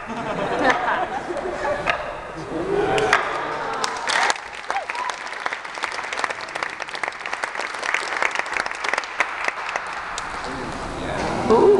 Ooh.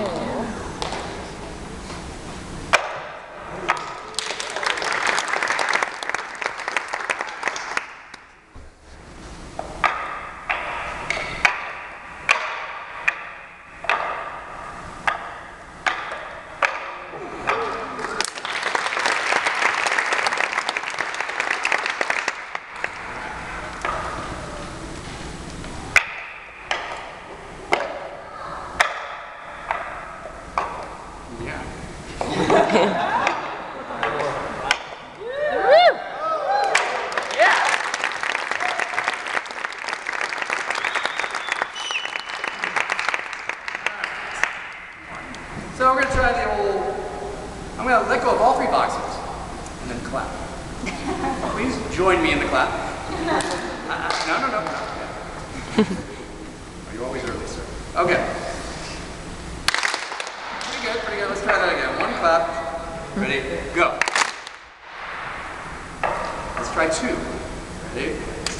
So we're going to try the old, I'm going to let go of all 3 boxes and then clap. Please join me in the clap. No. Are you always early, sir? Okay. Pretty good. Let's try that again. 1 clap. Ready? Go. Let's try 2. Ready?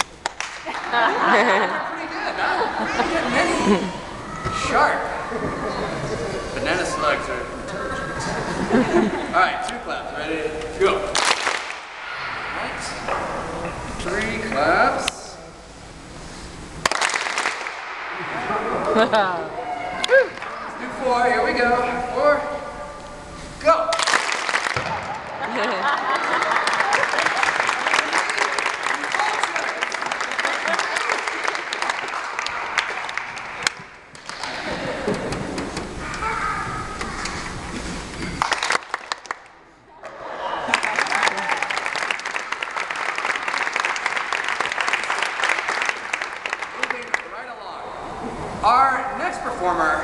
Pretty good, huh? Pretty good. Many. Sharp. Banana slugs are intelligent. Alright, 2 claps. Ready? Go. Alright. 3 claps. Let's do 4. Here we go. 4. Go. Our next performer